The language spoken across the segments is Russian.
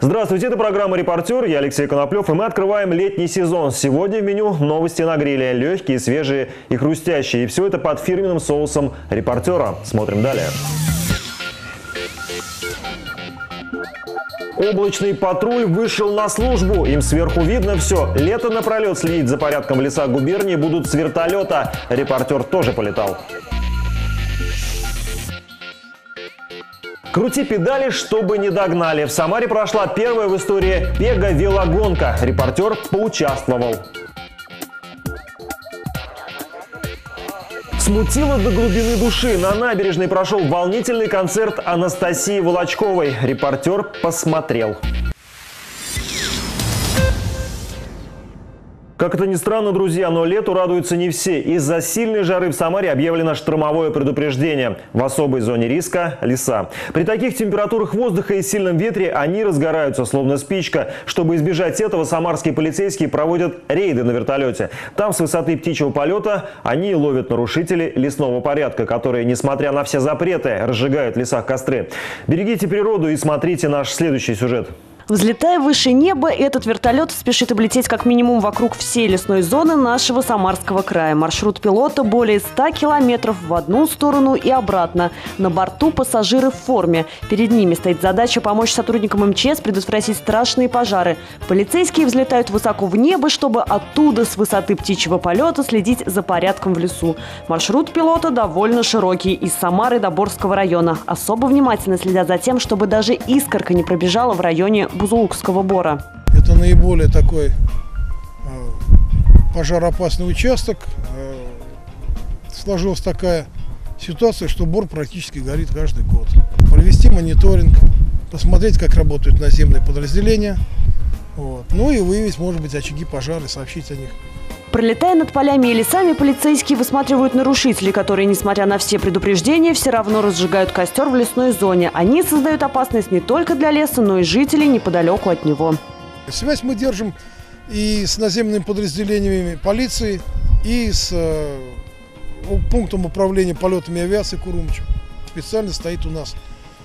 Здравствуйте, это программа «Репортер». Я Алексей Коноплев, и мы открываем летний сезон. Сегодня в меню новости на гриле. Легкие, свежие и хрустящие. И все это под фирменным соусом «Репортера». Смотрим далее. Облачный патруль вышел на службу. Им сверху видно все. Лето напролет следить за порядком в лесах губернии будут с вертолета. Репортер тоже полетал. Крути педали, чтобы не догнали. В Самаре прошла первая в истории пего-велогонка. Репортер поучаствовал. Смутило до глубины души. На набережной прошел волнительный концерт Анастасии Волочковой. Репортер посмотрел. Как это ни странно, друзья, но лету радуются не все. Из-за сильной жары в Самаре объявлено штормовое предупреждение. В особой зоне риска – леса. При таких температурах воздуха и сильном ветре они разгораются, словно спичка. Чтобы избежать этого, самарские полицейские проводят рейды на вертолете. Там с высоты птичьего полета они ловят нарушителей лесного порядка, которые, несмотря на все запреты, разжигают в лесах костры. Берегите природу и смотрите наш следующий сюжет. Взлетая выше неба, этот вертолет спешит облететь как минимум вокруг всей лесной зоны нашего Самарского края. Маршрут пилота более 100 километров в одну сторону и обратно. На борту пассажиры в форме. Перед ними стоит задача помочь сотрудникам МЧС предотвратить страшные пожары. Полицейские взлетают высоко в небо, чтобы оттуда с высоты птичьего полета следить за порядком в лесу. Маршрут пилота довольно широкий. Из Самары до Борского района. Особо внимательно следят за тем, чтобы даже искорка не пробежала в районе Бузулукского бора. Это наиболее такой пожароопасный участок. Сложилась такая ситуация, что бор практически горит каждый год. Провести мониторинг, посмотреть, как работают наземные подразделения, ну и выявить, может быть, очаги пожара, сообщить о них. Пролетая над полями и лесами, полицейские высматривают нарушителей, которые, несмотря на все предупреждения, все равно разжигают костер в лесной зоне. Они создают опасность не только для леса, но и жителей неподалеку от него. Связь мы держим и с наземными подразделениями полиции, и с пунктом управления полетами авиации Курумча. Специально стоит у нас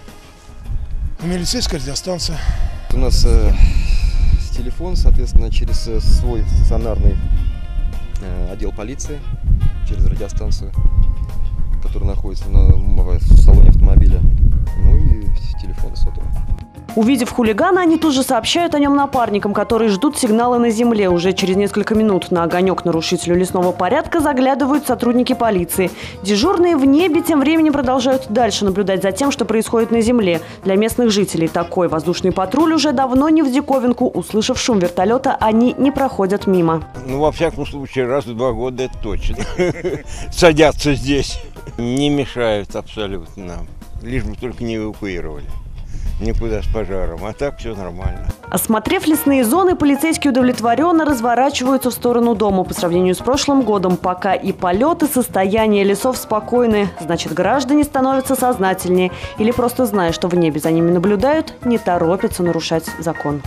милицейская радиостанция. У нас телефон, соответственно, через свой стационарный отдел полиции, через радиостанцию, которая находится в салоне автомобиля, ну и телефон сотовый. Увидев хулигана, они тут же сообщают о нем напарникам, которые ждут сигнала на земле. Уже через несколько минут на огонек нарушителю лесного порядка заглядывают сотрудники полиции. Дежурные в небе тем временем продолжают дальше наблюдать за тем, что происходит на земле. Для местных жителей такой воздушный патруль уже давно не в диковинку. Услышав шум вертолета, они не проходят мимо. Ну, во всяком случае, раз в 2 года это точно. Садятся здесь. Не мешают абсолютно нам. Лишь бы только не эвакуировали никуда с пожаром, а так все нормально. Осмотрев лесные зоны, полицейские удовлетворенно разворачиваются в сторону дома. По сравнению с прошлым годом, пока и полет, и состояние лесов спокойны. Значит, граждане становятся сознательнее или просто зная, что в небе за ними наблюдают, не торопятся нарушать закон.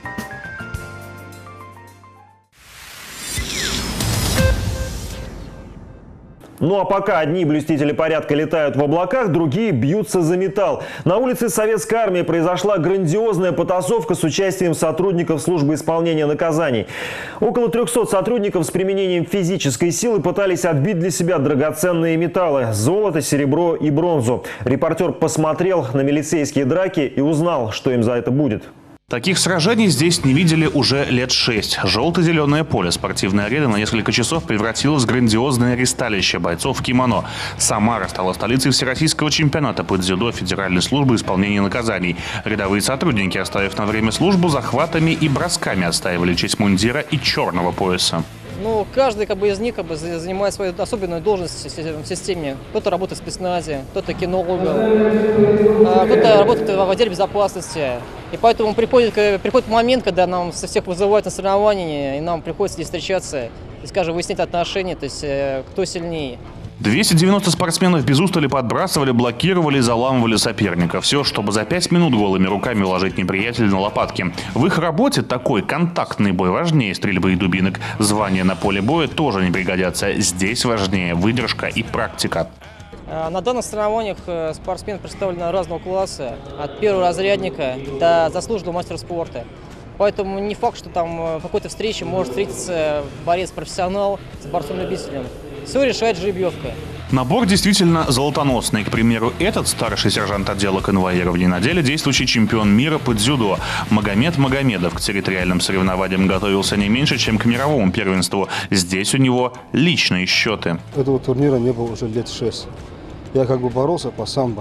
Ну а пока одни блюстители порядка летают в облаках, другие бьются за металл. На улице Советской армии произошла грандиозная потасовка с участием сотрудников службы исполнения наказаний. Около 300 сотрудников с применением физической силы пытались отбить для себя драгоценные металлы – золото, серебро и бронзу. Репортер посмотрел на милицейские драки и узнал, что им за это будет. Таких сражений здесь не видели уже лет 6. Желто-зеленое поле спортивной арены на несколько часов превратилось в грандиозное ресталище бойцов в кимоно. Самара стала столицей всероссийского чемпионата по дзюдо Федеральной службы исполнения наказаний. Рядовые сотрудники, оставив на время службу, захватами и бросками отстаивали честь мундира и черного пояса. Ну, каждый из них занимает свою особенную должность в системе. Кто-то работает в спецназе, кто-то кинологом, кто-то работает в отделе безопасности. И поэтому приходит момент, когда нам со всех вызывают на соревнования, и нам приходится здесь встречаться и, скажем, выяснить отношения, то есть кто сильнее. 290 спортсменов без устали подбрасывали, блокировали и заламывали соперника. Все, чтобы за 5 минут голыми руками уложить неприятеля на лопатки. В их работе такой контактный бой важнее стрельбы и дубинок. Звания на поле боя тоже не пригодятся. Здесь важнее выдержка и практика. На данных соревнованиях спортсмены представлены разного класса, от первого разрядника до заслуженного мастера спорта. Поэтому не факт, что там в какой-то встрече может встретиться борец-профессионал с борцом-любителем. Все решает жеребьевка. Набор действительно золотоносный. К примеру, этот старший сержант отдела конвоирования на деле действующий чемпион мира по дзюдо. Магомед Магомедов к территориальным соревнованиям готовился не меньше, чем к мировому первенству. Здесь у него личные счеты. Этого турнира не было уже лет 6. Я боролся по самбо.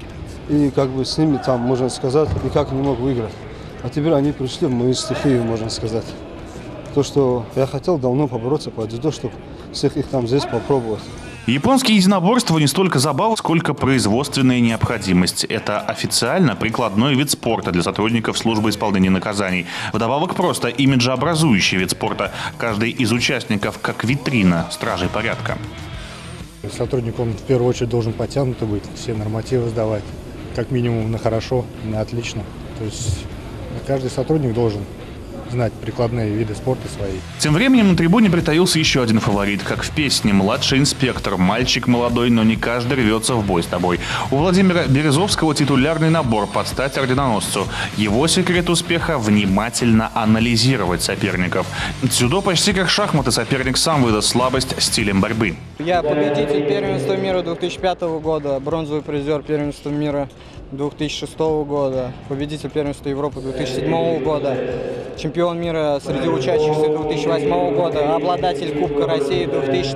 И с ними там, можно сказать, никак не мог выиграть. А теперь они пришли в мою стихию, можно сказать. То, что я хотел давно побороться по дзюдо, чтобы всех их там здесь попробовать. Японские единоборства не столько забава, сколько производственная необходимость. Это официально прикладной вид спорта для сотрудников службы исполнения наказаний. Вдобавок просто имиджеобразующий вид спорта. Каждый из участников как витрина стражей порядка. Сотрудник, он в первую очередь должен подтянутый быть, все нормативы сдавать. Как минимум на хорошо, на отлично. То есть каждый сотрудник должен знать прикладные виды спорта свои. Тем временем на трибуне притаился еще один фаворит. Как в песне «Младший инспектор». Мальчик молодой, но не каждый рвется в бой с тобой. У Владимира Березовского титулярный набор под стать орденоносцу. Его секрет успеха – внимательно анализировать соперников. Дзюдо почти как шахматы. Соперник сам выдаст слабость стилем борьбы. Я победитель первенства мира 2005 года, бронзовый призер первенства мира 2006 года, победитель первенства Европы 2007 года, чемпион мира среди учащихся 2008 года, обладатель Кубка России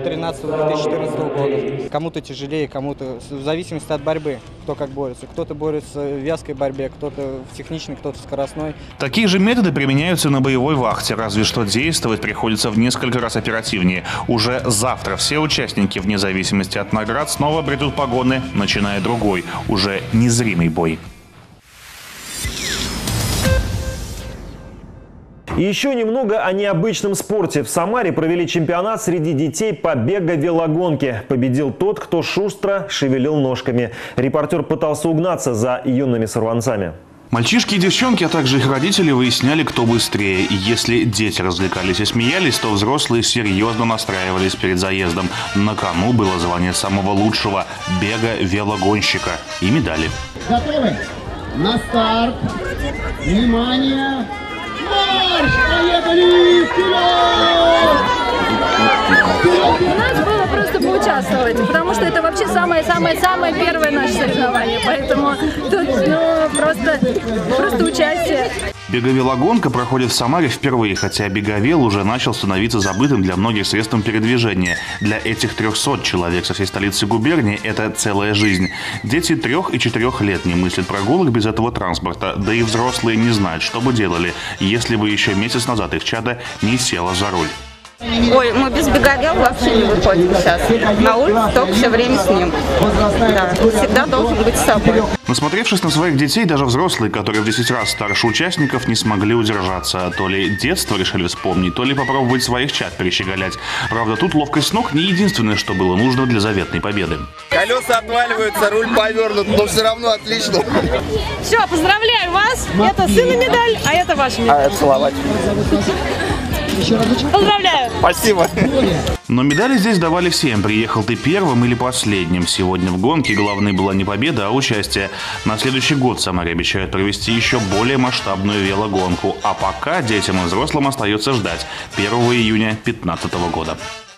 2013-2014 года. Кому-то тяжелее, кому-то в зависимости от борьбы, кто как борется. Кто-то борется в вязкой борьбе, кто-то в техничной, кто-то в скоростной. Такие же методы применяются на боевой вахте, разве что действовать приходится в несколько раз оперативнее. Уже завтра все участники, вне зависимости от наград, снова обретут погоны, начиная другой, уже незримый бой. И еще немного о необычном спорте. В Самаре провели чемпионат среди детей по бега-велогонке. Победил тот, кто шустро шевелил ножками. Репортер пытался угнаться за юными сорванцами. Мальчишки и девчонки, а также их родители выясняли, кто быстрее. И если дети развлекались и смеялись, то взрослые серьезно настраивались перед заездом. На кону было звание самого лучшего бега-велогонщика и медали. Готовы? На старт! Внимание! Марш! Поехали! Вперед! У нас было просто поучаствовать, потому что это вообще самое-самое первое наше соревнование. Поэтому тут просто участие. Беговелогонка проходит в Самаре впервые, хотя беговел уже начал становиться забытым для многих средством передвижения. Для этих 300 человек со всей столицы губернии это целая жизнь. Дети 3 и 4 лет не мыслят прогулок без этого транспорта, да и взрослые не знают, что бы делали, если бы еще месяц назад их чадо не село за руль. Ой, мы без беговел вообще не выходим сейчас. На улице только все время с ним. Да, всегда должен быть с собой. Насмотревшись на своих детей, даже взрослые, которые в 10 раз старше участников, не смогли удержаться. То ли детство решили вспомнить, то ли попробовать своих чад перещеголять. Правда, тут ловкость ног не единственное, что было нужно для заветной победы. Колеса отваливаются, руль повернут, но все равно отлично. Все, поздравляю вас. Это сына медаль, а это ваша медаль. А это целовать. Поздравляю! Спасибо! Но медали здесь давали всем. Приехал ты первым или последним. Сегодня в гонке главной была не победа, а участие. На следующий год в Самаре обещают провести еще более масштабную велогонку. А пока детям и взрослым остается ждать 1 июня 2015 года.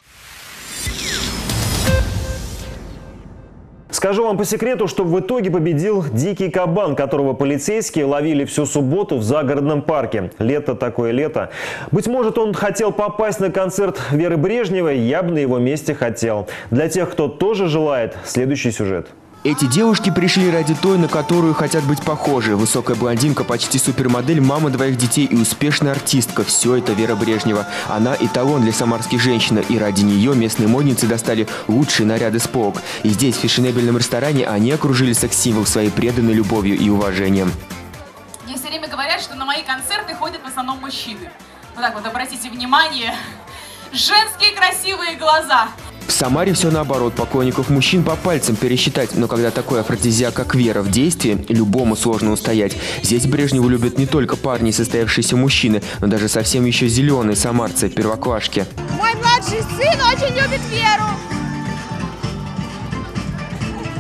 Скажу вам по секрету, что в итоге победил дикий кабан, которого полицейские ловили всю субботу в загородном парке. Лето такое лето. Быть может, он хотел попасть на концерт Веры Брежневой, я бы на его месте хотел. Для тех, кто тоже желает, следующий сюжет. Эти девушки пришли ради той, на которую хотят быть похожи. Высокая блондинка, почти супермодель, мама 2 детей и успешная артистка. Все это Вера Брежнева. Она эталон для самарских женщин. И ради нее местные модницы достали лучшие наряды с полок. И здесь, в фешенебельном ресторане, они окружили секс-символ своей преданной любовью и уважением. Мне все время говорят, что на мои концерты ходят в основном мужчины. Вот так вот, обратите внимание. Женские красивые глаза. В Самаре все наоборот. Поклонников мужчин по пальцам пересчитать. Но когда такой афродизиак, как Вера, в действии, любому сложно устоять. Здесь Брежневу любят не только парни и состоявшиеся мужчины, но даже совсем еще зеленые самарцы, первоклашки. Мой младший сын очень любит Веру.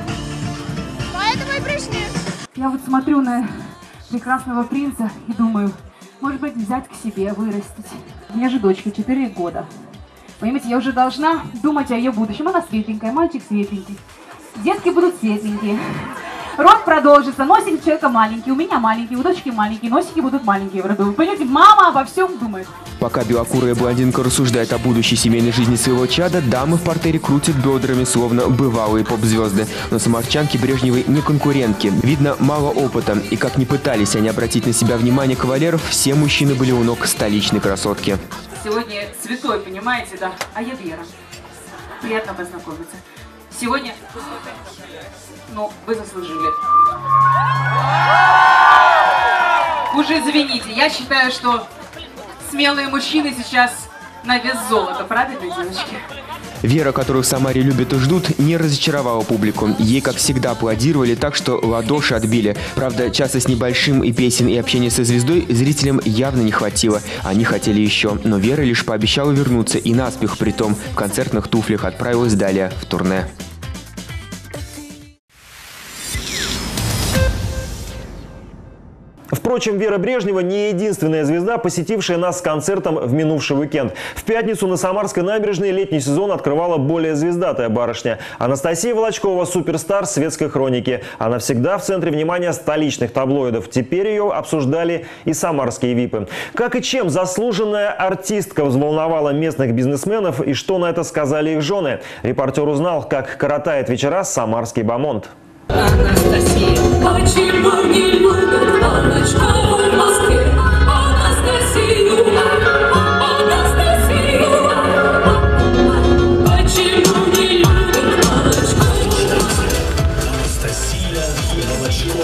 мы пришли. Я вот смотрю на прекрасного принца и думаю, может быть, взять к себе, вырастить. У меня же дочка 4 года. Понимаете, я уже должна думать о ее будущем. Она светленькая, мальчик светленький. Детки будут светленькие. Род продолжится, носик у человека маленький, у меня маленький, у дочки маленький, носики будут маленькие в роду. Понимаете, мама обо всем думает. Пока белокурая блондинка рассуждает о будущей семейной жизни своего чада, дамы в партере крутят бедрами, словно бывалые поп-звезды. Но самарчанки Брежневой не конкурентки. Видно, мало опыта. И как ни пытались они обратить на себя внимание кавалеров, все мужчины были у ног столичной красотки. Сегодня святой, понимаете, да? А я Вера. Приятно познакомиться. Сегодня... Ну, вы заслужили. Уже извините, я считаю, что смелые мужчины сейчас на вес золота, правильно, девочки? Вера, которую в Самаре любят и ждут, не разочаровала публику. Ей, как всегда, аплодировали так, что ладоши отбили. Правда, часа с небольшим и песен, и общения со звездой зрителям явно не хватило. Они хотели еще, но Вера лишь пообещала вернуться и наспех, притом в концертных туфлях отправилась далее в турне. Впрочем, Вера Брежнева не единственная звезда, посетившая нас с концертом в минувший уикенд. В пятницу на Самарской набережной летний сезон открывала более звездатая барышня. Анастасия Волочкова – суперстар светской хроники. Она всегда в центре внимания столичных таблоидов. Теперь ее обсуждали и самарские випы. Как и чем заслуженная артистка взволновала местных бизнесменов и что на это сказали их жены? Репортер узнал, как коротает вечера самарский бомонд. Анастасия, почему не любят Волочкову в Москве? Анастасию, Анастасию, почему не любят Волочкову? Анастасия Волочкова.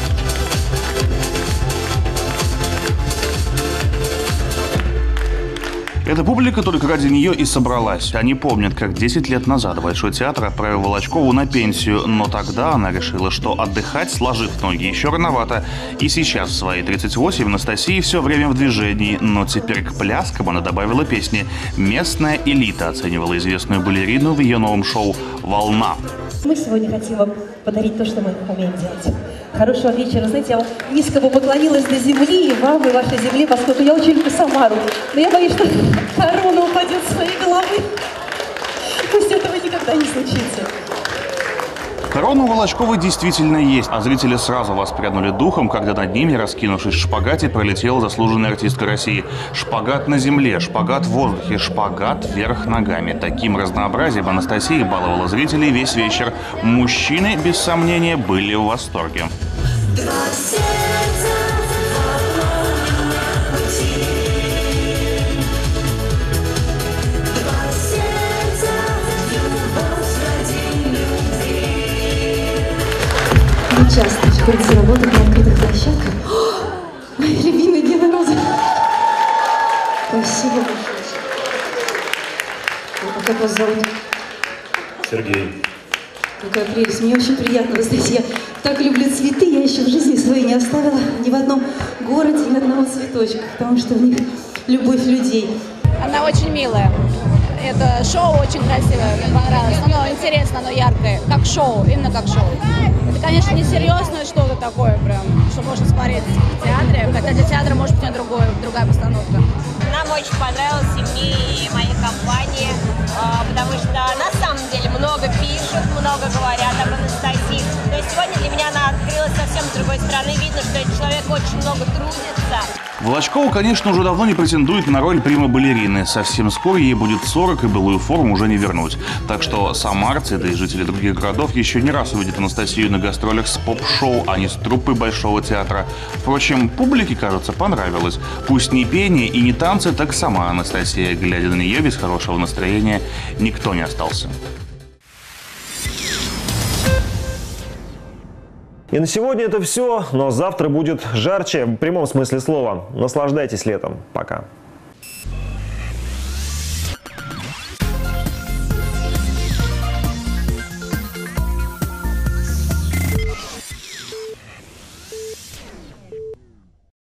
Эта публика только ради нее и собралась. Они помнят, как 10 лет назад Большой театр отправил Волочкову на пенсию, но тогда она решила, что отдыхать, сложив ноги, еще рановато. И сейчас, в свои 38, Анастасия все время в движении, но теперь к пляскам она добавила песни. Местная элита оценивала известную балерину в ее новом шоу «Волна». Мы сегодня хотим вам подарить то, что мы умеем делать. Хорошего вечера. Знаете, я вам низко бы поклонилась до земли, и вам, и вашей земле, поскольку я очень люблю Самару. Но я боюсь, что корона упадет с своей головы. Пусть этого никогда не случится. Корона у Волочковой действительно есть, а зрители сразу воспрянули духом, когда над ними, раскинувшись в шпагате, пролетела заслуженная артистка России. Шпагат на земле, шпагат в воздухе, шпагат вверх ногами. Таким разнообразием Анастасия баловала зрителей весь вечер. Мужчины, без сомнения, были в восторге. Часто приходится работать на открытых площадках. О, моя любимая Деда Роза. Спасибо большое. А как вас зовут? Сергей. Какая прелесть. Мне очень приятно. Вы знаете, я так люблю цветы. Я еще в жизни своей не оставила ни в одном городе ни одного цветочка, потому что в них любовь людей. Она очень милая. Это шоу очень красивое, мне понравилось. Оно интересно, оно яркое, как шоу, именно как шоу. Это, конечно, не серьезное что-то такое, прям, что можно смотреть в театре, хотя для театра может быть другая постановка. Нам очень понравилось и мне, и моей компании, потому что на самом деле много пишут, много говорят об Анастасии. То есть сегодня для меня она открылась совсем с другой стороны. Видно, что этот человек очень много трудится. Волочкова, конечно, уже давно не претендует на роль прима-балерины. Совсем скоро ей будет 40, и былую форму уже не вернуть. Так что самарцы, да и жители других городов еще не раз увидят Анастасию на гастролях с поп-шоу, а не с труппой Большого театра. Впрочем, публике, кажется, понравилось. Пусть не пение и не танцы, так сама Анастасия, глядя на нее без хорошего настроения, никто не остался. И на сегодня это все, но завтра будет жарче в прямом смысле слова. Наслаждайтесь летом. Пока.